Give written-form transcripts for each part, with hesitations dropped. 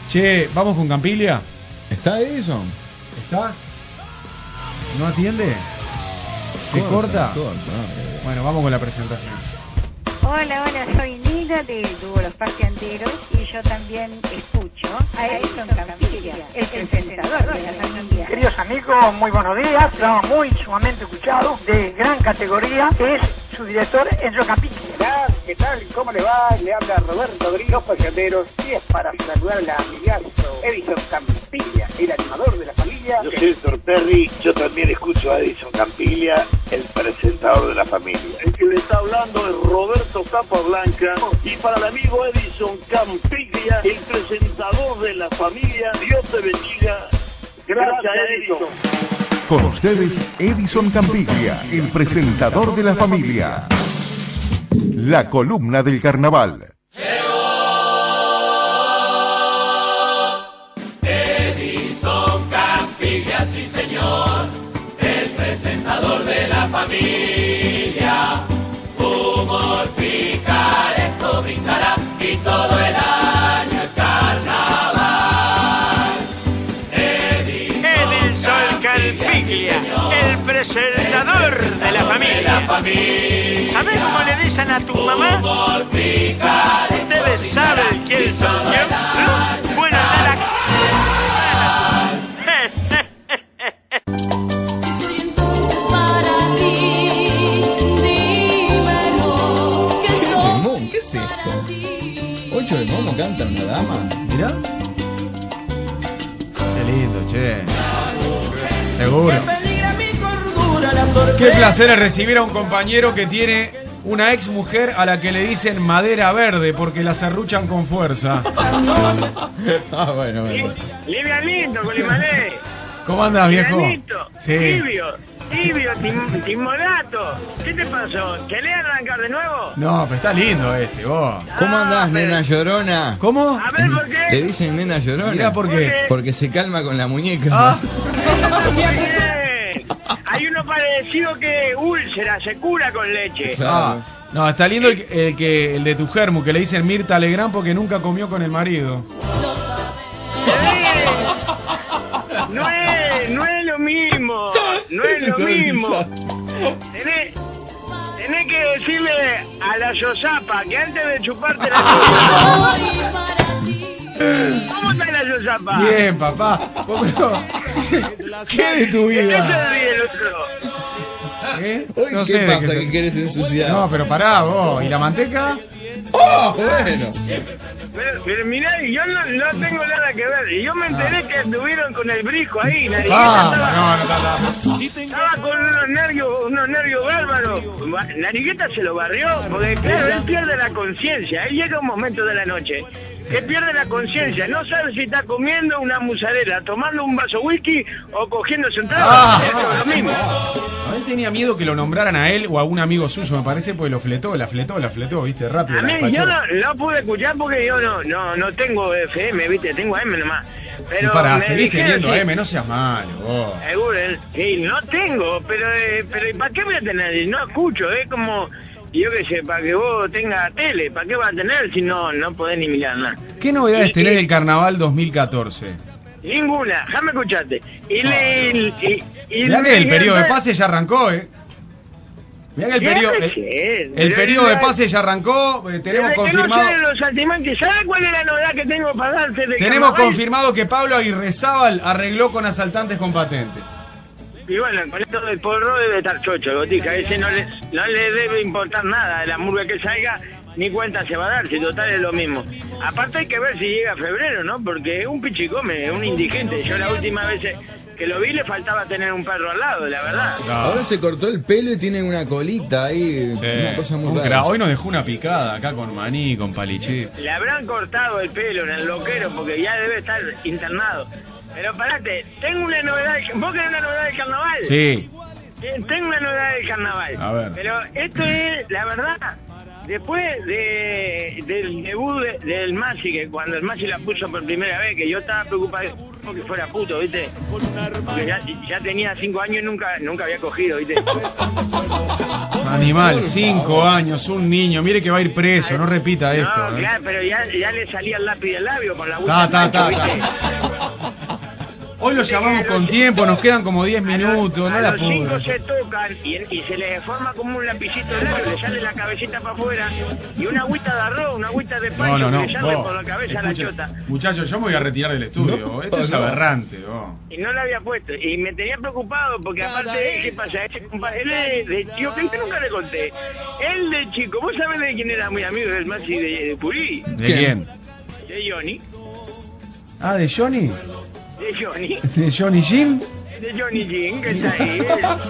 Che, ¿vamos con Campiglia? ¿Está Edison? ¿Está? ¿No atiende? ¿Te corta? Bueno, vamos con la presentación. Hola, soy Nina del dúo Los Paseanteros y yo también escucho a Edison Campiglia, el presentador de la familia. Queridos amigos, muy buenos días. Programa muy sumamente escuchado, de gran categoría, es su director Enzo Campiglia. ¿Qué tal? ¿Cómo le va? Le habla Roberto Grillo, Los Paseanteros, y es para saludar al amigazo Edison Campiglia, el animador de la familia. Yo soy Héctor Perry, yo también escucho a Edison Campiglia, el presentador de la familia. El que le está hablando es Roberto Capablanca, y para el amigo Edison Campiglia, el presentador de la familia, Dios te bendiga. Gracias, Edison. Con ustedes, Edison Campiglia, el presentador de la familia. La columna del carnaval. Edison Campiglia, sí señor, el presentador de la familia. Humor picaresco brindará y todo el año es carnaval. Edison Campiglia, el presentador de la familia. ¿Sabes cómo le dicen a tu mamá? ¿Ustedes saben quién soy yo? Bueno, nada. Soy entonces para ti, dímelo, que soy. ¿Qué es esto? 8 de momo canta una dama. Mirá. Qué lindo, che. Seguro. Qué placer es recibir a un compañero que tiene una ex mujer a la que le dicen madera verde porque la serruchan con fuerza. Bueno. Livianito, Colimalé. ¿Cómo andás, viejo? Livianito, Sí. tibio, timorato. ¿Qué te pasó? ¿Querés arrancar de nuevo? No, pero está lindo vos. ¿Cómo andás, nena llorona? ¿Cómo? A ver, ¿por qué? Le dicen nena llorona. Mirá, ¿por qué? Porque se calma con la muñeca. Ah. Bien. Hay uno parecido que úlcera, se cura con leche. Claro. No, está lindo el de tu germu, que le dicen Mirta Legrand porque nunca comió con el marido. No es lo mismo. No es lo mismo. Tenés que decirle a la Yosapa que antes de chuparte la ¿cómo está la Yosapa? Bien, papá. ¿Qué de tu ¿De qué se vida? ríe el otro? Hoy, No ¿qué sé de pasa qué que querés ensuciar? No, pero pará vos. ¿Y la manteca? ¡Oh, bueno! Pero mirá, yo no tengo nada que ver. Y yo me enteré que estuvieron con el brisco ahí. Estaba con unos nervios bárbaros. Narigueta se lo barrió, porque claro, él pierde la conciencia. Él llega un momento de la noche que pierde la conciencia. No sabe si está comiendo una musarela, tomando un vaso whisky o cogiéndose un trago. Es lo mismo. Él tenía miedo que lo nombraran a él o a un amigo suyo, me parece, porque la fletó, viste, rápido. A mí yo no pude escuchar porque yo no tengo FM, viste, tengo AM nomás. Pero seguís teniendo AM, no seas malo, vos. Seguro, no tengo, pero ¿para qué voy a tener? No escucho, es como, yo qué sé, para que vos tengas tele, ¿para qué vas a tener si no podés ni mirar nada? ¿Qué novedades tenés del Carnaval 2014? Ninguna, déjame escucharte. Mirá que el periodo de pase ya arrancó, Mirá que el periodo de pase ya arrancó, tenemos confirmado. ¿Sabes cuál es la novedad que tengo para darte de Tenemos Carnaval? confirmado que Pablo Aguirrezábal arregló con asaltantes con patente. Y bueno, con esto del porro debe estar chocho, Gotica. Ese no le debe importar nada de la murga que salga, ni cuenta se va a dar, si total es lo mismo. Aparte hay que ver si llega febrero, ¿no? Porque es un pichicome, es un indigente. Yo la última vez que lo vi le faltaba tener un perro al lado, la verdad. Ahora se cortó el pelo y tiene una colita ahí, una cosa muy rara. Hoy nos dejó una picada acá con maní, con paliché. Le habrán cortado el pelo en el loquero porque ya debe estar internado. Pero parate, tengo una novedad. ¿Vos querés una novedad del carnaval? Sí. Tengo una novedad del carnaval. A ver. Pero esto es, la verdad, después del debut del Masi, que cuando el Masi la puso por primera vez, que yo estaba preocupado que fuera puto, ¿viste? Porque ya tenía 5 años y nunca había cogido, ¿viste? Animal, 5 años, un niño. Mire que va a ir preso, no repita esto. No, claro, pero ya le salía el lápiz del labio con la agüita. Hoy lo llamamos con tiempo, nos quedan como 10 minutos, no la los 5 se tocan y se les forma como un lapicito de labio, le sale la cabecita para afuera y una agüita de arroz, una agüita de paño, no, le sale por la cabeza a la chota. Muchachos, yo me voy a retirar del estudio, esto es aberrante. Y no la había puesto, y me tenía preocupado porque aparte, ¿qué pasa? Ese compadre, él es de chico, que nunca le conté, él de chico, ¿vos sabés de quién era muy amigo del Maxi de Purí? ¿De quién? De Johnny. Ah, ¿de Johnny? De Johnny. ¿De Johnny Jim? De Johnny Jim, que está ahí.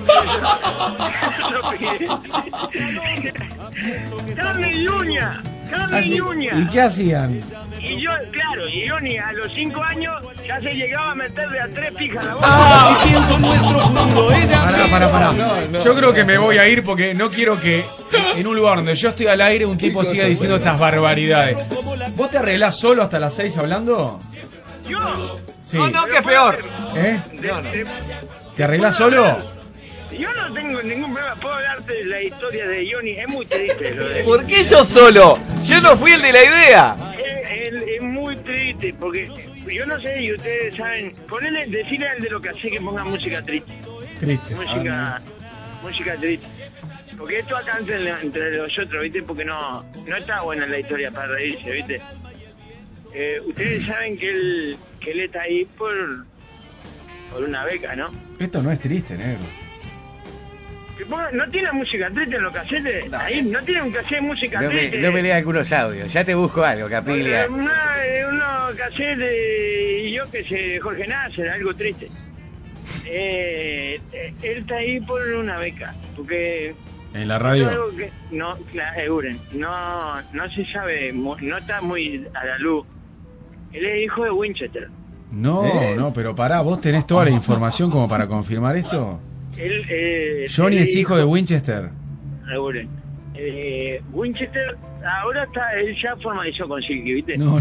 Carne y uña. Carne y uña. ¿Y qué hacían? Y yo, claro, y Johnny a los 5 años ya se llegaba a meter de a 3 pijas la boca. ¡Ah! Pienso nuestro futuro. Pará. Yo creo que me voy a ir porque no quiero que en un lugar donde yo estoy al aire un tipo siga diciendo estas barbaridades. ¿Vos te arreglás solo hasta las 6 hablando? ¿Yo? Sí. No, que es peor. ¿Te arreglás solo? Yo no tengo ningún problema. Puedo hablarte de la historia de Johnny. Es muy triste lo de... ¿Por qué yo solo? Yo no fui el de la idea. Es muy triste porque yo no sé y ustedes saben. Decirle al de lo que hace que ponga música triste. Música triste. Porque esto acá entre nosotros, ¿viste? Porque no está buena la historia para reírse, ¿viste? Ustedes saben que él está ahí por una beca, ¿no? Esto no es triste, negro. ¿No tiene música triste en los casetes? Ahí no tiene un cassette de música triste. No me leas algunos audios, ya te busco algo, Capiglia. Unos casetes y yo que sé, Jorge Nasser, algo triste. Él está ahí por una beca, porque... ¿En la radio? No se sabe, no está muy a la luz. Él es hijo de Winchester. No, pero pará, ¿vos tenés toda la información como para confirmar esto? Johnny es hijo de Winchester. Winchester, ahora él ya formalizó con Silky, ¿viste? No.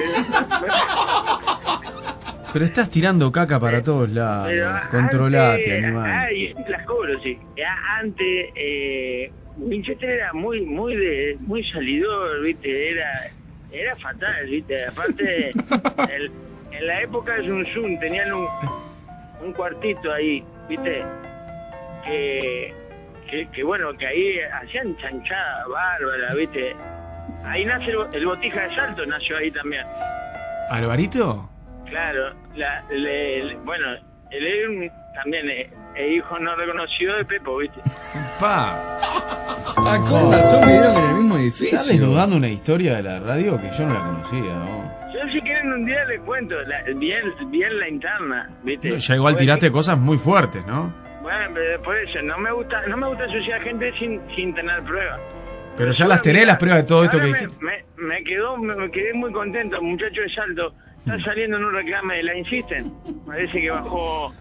Pero estás tirando caca para todos lados. Controlate, animal. Ay, las cobro, sí. Antes, Winchester era muy salidor, ¿viste? Era fatal, ¿viste? Aparte, en la época de Sun Sun tenían un cuartito ahí, ¿viste? Que bueno, que ahí hacían chanchada bárbara, ¿viste? Ahí nace el Botija de Salto, nació ahí también. ¿Alvarito? Claro, bueno, él también es hijo no reconocido de Pepo, ¿viste? ¡Pa! Con razón me dieron en el mismo edificio. ¿Estás desnudando una historia de la radio que yo no la conocía, no? Yo si quieren un día les cuento, bien la interna, ¿viste? Ya igual tiraste cosas muy fuertes, ¿no? Bueno, pero por eso, no me gusta asociar gente sin tener pruebas. Pero ya las tenés, las pruebas de todo esto que dijiste. Me quedé muy contento, el muchacho de Salto. Está saliendo en un reclame de la Insisten. Parece que bajó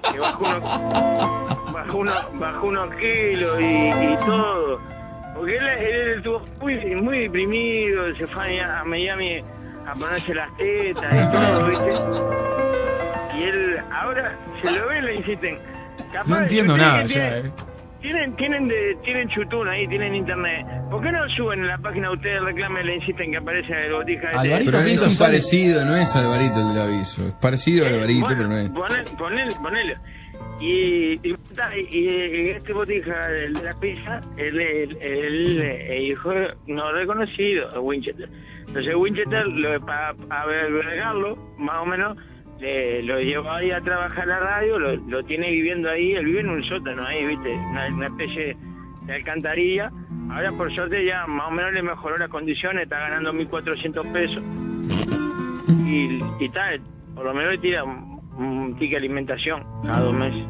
unos kilos y todo. Porque él estuvo muy deprimido, se fue a Miami a ponerse las tetas y todo, ¿viste? Y él ahora se lo ve, le insisten. Capaz, no entiendo nada ya, Tienen chutún ahí, tienen internet. ¿Por qué no suben en la página de ustedes el reclame y le insisten que aparece el Botija? Pero es un parecido, no es Alvarito el del aviso. Es parecido a Alvarito, pero no es. Ponelo. Y este Botija de la pizza, él es hijo no reconocido de Winchester. Entonces Winchester, para albergarlo, más o menos, lo llevó ahí a trabajar a la radio, lo tiene viviendo ahí, él vive en un sótano ahí, ¿viste? Una especie de alcantarilla. Ahora por suerte ya más o menos le mejoró las condiciones, está ganando 1.400 pesos. Y tal, por lo menos le tira un ticket de alimentación cada 2 meses.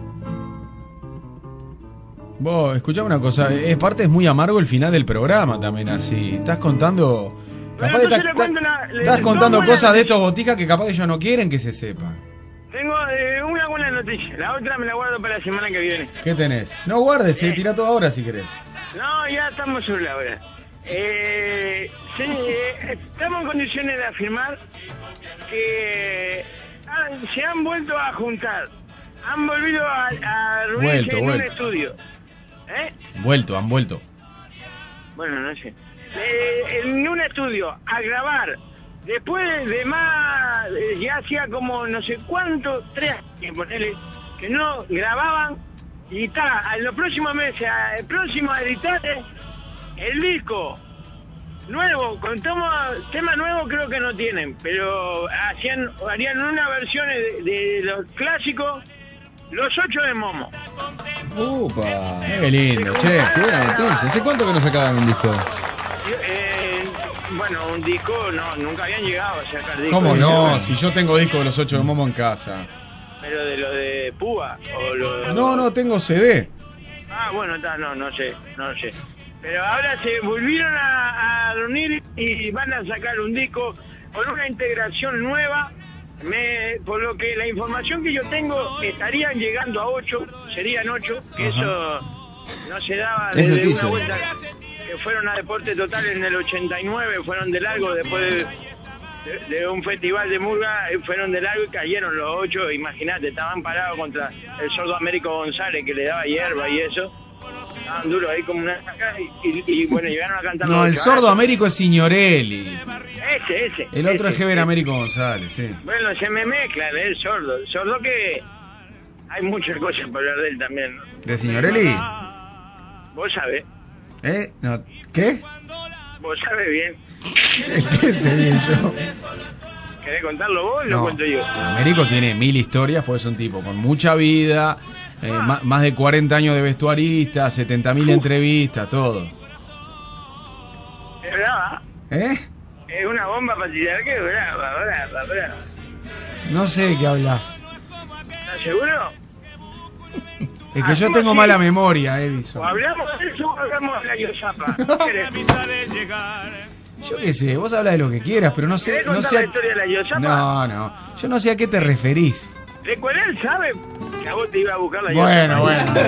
Vos, escuchá una cosa, es muy amargo el final del programa también así. Estás contando... Capaz estás contando cosas de estos Botijas que capaz ellos no quieren que se sepa. Tengo una buena noticia, la otra me la guardo para la semana que viene. ¿Qué tenés? No guardes, tira todo ahora si querés. No, ya estamos sobre la hora. Estamos en condiciones de afirmar que se han vuelto a juntar. Han volvido a reunirse en un estudio. ¿Eh? Han vuelto. Bueno, no sé. En un estudio, a grabar, después de más, ya hacía como no sé cuánto, 3 años, ponele, que no grababan, y está, en los próximos meses, el próximo a editar el disco nuevo, con tema nuevo creo que no tienen, pero harían una versión de los clásicos, los 8 de Momo. ¡Upa! Qué lindo, che. Qué buena noticia. ¿Hace cuánto que no sacaban un disco? Bueno, un disco, no, nunca habían llegado a sacar disco. ¿Cómo no? Si yo tengo disco de los 8 de Momo en casa. Pero de lo de Púa o lo... No, tengo CD. Ah, bueno, no sé. Pero ahora se volvieron a reunir y van a sacar un disco con una integración nueva. Por lo que la información que yo tengo, estarían llegando a 8, serían 8, que ajá, eso no se daba desde una vuelta que fueron a Deporte Total en el 89, fueron de largo después de un festival de murga, fueron de largo y cayeron los 8, imagínate, estaban parados contra el sordo Américo González que le daba hierba y eso. Estaban duros ahí como una caca y bueno, llegaron a cantar. No, el sordo Américo es Signorelli. Ese. El otro es Heber Américo González, sí. Bueno, se me mezcla el sordo. El sordo que hay muchas cosas para hablar de él también, ¿no? ¿De Signorelli? Vos sabés. No, ¿qué? Vos sabés bien. ¿Qué sé bien yo? ¿Querés contarlo vos o lo cuento yo? Américo tiene 1000 historias, pues es un tipo con mucha vida. Más de 40 años de vestuarista, 70.000 entrevistas, todo. Es brava. Es una bomba para tirar que es brava. No sé de qué hablas. ¿Estás seguro? Es que yo tengo mala memoria, Edison. O hablamos de eso o hablamos de la Yosapa. Yo qué sé, vos hablas de lo que quieras, pero no sé. ¿Querés contar la historia de la Yosapa? No. Yo no sé a qué te referís. ¿De cuál él sabe que a vos te iba a buscar la Bueno.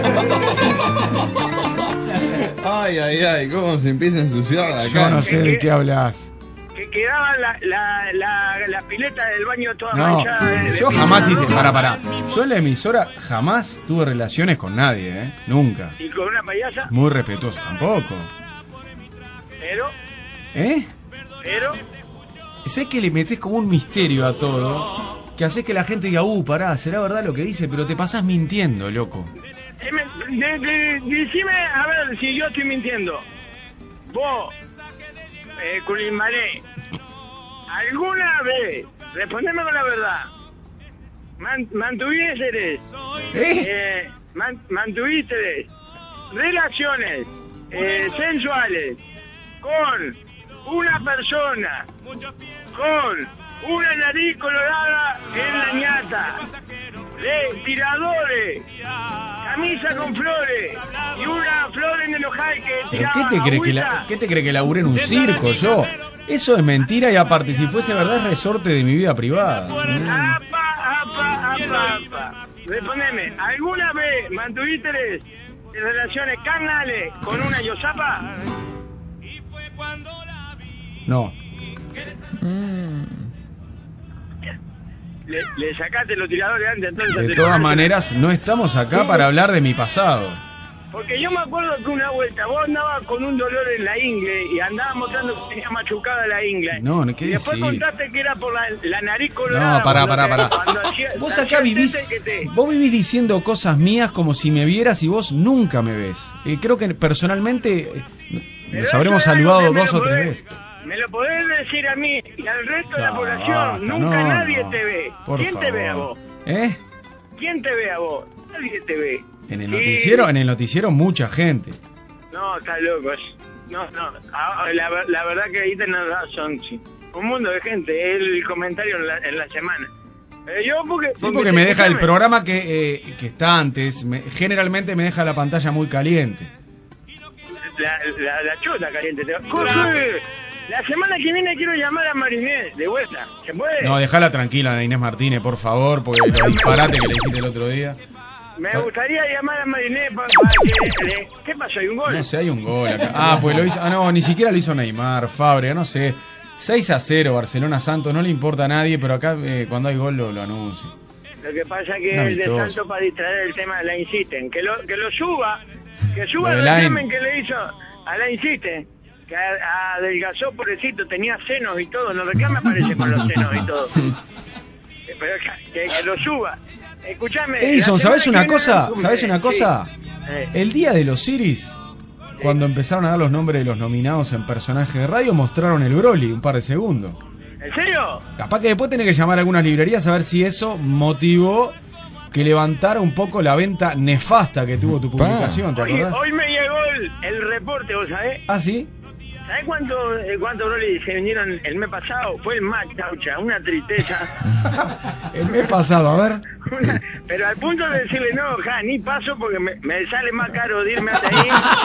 Ay, cómo se empieza a ensuciar acá. Yo no sé de qué hablas. Que quedaba la pileta del baño toda manchada. Yo jamás hice, pará. Yo en la emisora jamás tuve relaciones con nadie, nunca. ¿Y con una payasa? Muy respetuoso tampoco. Pero. Pero. Sé que le metés como un misterio a todo. Que haces que la gente diga, pará, será verdad lo que dice, pero te pasás mintiendo, loco. Decime, a ver si yo estoy mintiendo. Vos, Culimaré, ¿alguna vez, respondeme con la verdad, mantuviste relaciones sensuales con una persona con una nariz colorada en la ñata, de tiradores, camisa con flores y una flor en el ojal que ¿Pero tiraba qué te cree que laburé en un circo yo? Eso es mentira y aparte, si fuese verdad es resorte de mi vida privada. Apa. Respondeme, ¿alguna vez mantuviste relaciones carnales con una Yosapa? No. Le sacaste los tiradores antes, entonces. De todas maneras, no estamos acá para hablar de mi pasado. Porque yo me acuerdo que una vuelta vos andabas con un dolor en la ingle y andabas mostrando que tenía machucada la ingle. No, ¿qué y después decís? Contaste que era por la nariz colorada. No, pará. Vos acá vivís diciendo cosas mías como si me vieras y vos nunca me ves. Creo que personalmente nos habremos saludado 2 o 3 veces. Me lo podés decir a mí y al resto de la población. Nunca nadie te ve. ¿Quién te ve a vos? ¿Quién te ve a vos? Nadie te ve. En el noticiero mucha gente. No, estás loco. No. La verdad que ahí tenés razón, sí. Un mundo de gente, el comentario en la semana. Yo porque me deja el programa que está antes, generalmente me deja la pantalla muy caliente. La chuta caliente. La semana que viene quiero llamar a Marinés de vuelta. ¿Se puede? No, dejala tranquila a Inés Martínez, por favor, porque lo disparate que le dijiste el otro día. Me gustaría llamar a Marinés para que... ¿Qué pasó? ¿Hay un gol? No sé, hay un gol acá. Pues lo hizo... no, ni siquiera lo hizo Neymar, Fábregas, no sé. 6-0 Barcelona Santos, no le importa a nadie, pero acá cuando hay gol lo anuncia. Lo que pasa es que el de Santos, para distraer el tema, la insisten. Que lo suba Que suba el examen que le hizo a la Insiste. Que adelgazó, pobrecito, tenía senos y todo. No reclame, aparece con los senos y todo. Pero que lo suba. Escuchame. Edison, ¿sabes una cosa? ¿Sabes una cosa? Sí. El día de los Iris, cuando empezaron a dar los nombres de los nominados en personaje de radio, mostraron el Broly un par de segundos. ¿En serio? Capaz que después tenés que llamar a algunas librerías a ver si eso motivó que levantara un poco la venta nefasta que tuvo tu publicación, ¿te acordás? Hoy me llegó el reporte, ¿vos sabés? ¿Ah, sí? ¿Sabés cuánto Broly se vendieron el mes pasado? Fue el más, chaucha, una tristeza. El mes pasado, a ver. Pero al punto de decirle, no, ni paso porque me sale más caro de irme hasta ahí.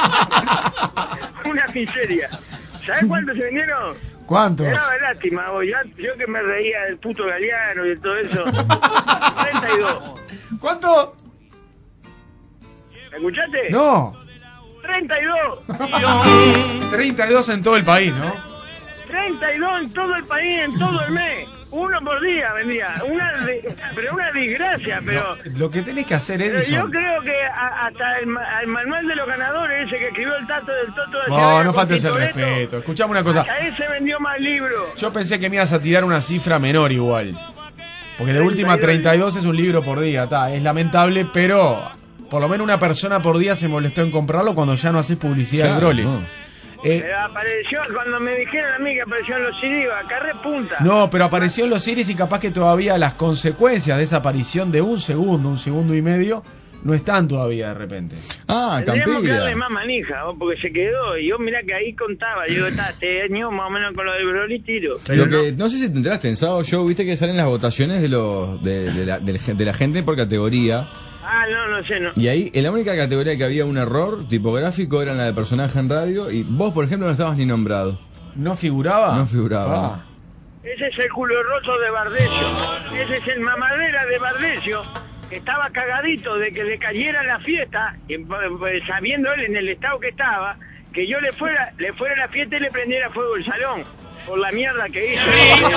Una miseria. ¿Sabés cuánto se vendieron? ¿Cuánto? Me daba lástima, vos. Yo que me reía del puto Galeano y de todo eso. 32. ¿Cuánto? ¿Me escuchaste? No. 32. 32 en todo el país, ¿no? 32 en todo el país, en todo el mes. Uno por día vendía. Pero una desgracia, pero... No, lo que tenés que hacer, Edison... Yo creo que hasta el manual de los ganadores, ese que escribió el Tato del Toto... No faltes el respeto. Escuchame una cosa. Hasta ese vendió más libros. Yo pensé que me ibas a tirar una cifra menor igual. Porque de última 32 es un libro por día, es lamentable, pero... Por lo menos una persona por día se molestó en comprarlo cuando ya no haces publicidad del Broly. No. Pero apareció, cuando me dijeron a mí que apareció en los CD, acá repunta. No, pero apareció en los CDs y capaz que todavía las consecuencias de esa aparición de un segundo y medio, no están todavía de repente. Tendríamos que darle más manija, porque se quedó. Y yo mirá que ahí contaba, yo este año más o menos con lo del Broly tiro. Lo que no sé si te enteraste, en sábado show, viste que salen las votaciones de la gente por categoría. No sé, no. Y ahí, en la única categoría que había un error tipográfico era en la de personaje en radio, y vos, por ejemplo, no estabas ni nombrado. ¿No figuraba? No figuraba. Ese es el culo roto de Bardesio. Ese es el mamadera de Bardesio, que estaba cagadito de que le cayera la fiesta, y, sabiendo él en el estado que estaba, que yo le fuera a la fiesta y le prendiera fuego el salón, por la mierda que hizo.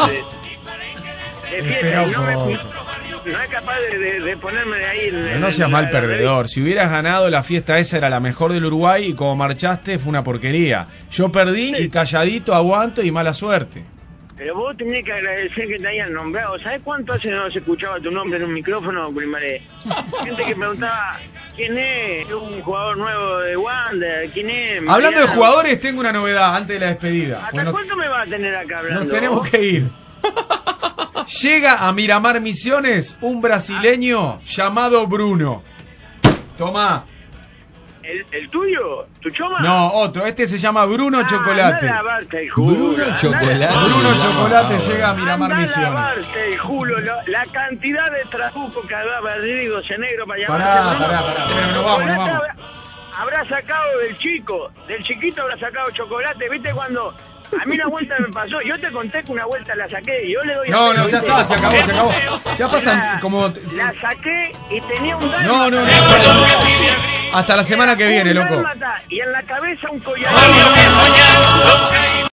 De fiesta, y no es capaz de ponerme de ahí. No seas mal perdedor. Si hubieras ganado, la fiesta esa era la mejor del Uruguay y como marchaste fue una porquería. Yo perdí y calladito aguanto y mala suerte. Pero vos tenés que agradecer que te hayan nombrado. ¿Sabés cuánto hace no se escuchaba tu nombre en un micrófono, Primaré? Gente que preguntaba, ¿quién es? Un jugador nuevo de Wander, ¿quién es? Hablando de jugadores, tengo una novedad antes de la despedida. ¿Hasta cuánto me va a tener acá hablando? Nos tenemos que ir. Llega a Miramar Misiones un brasileño llamado Bruno. Toma. ¿El tuyo? ¿Tu choma? No, otro. Este se llama Bruno Chocolate. Bruno Chocolate. Bruno Chocolate llega a Miramar Misiones. La cantidad de trabuco que hablaba Rodrigo Negro para llamar. Pará. Bueno, nos vamos. Habrá sacado del chiquito habrá sacado chocolate. ¿Viste cuando a mí una vuelta me pasó? Yo te conté que una vuelta la saqué y yo le doy... No, ya está, se acabó. Ya pasan como... La saqué y tenía un dálmata. No. Hasta la semana que viene, loco. Y en la cabeza un collar.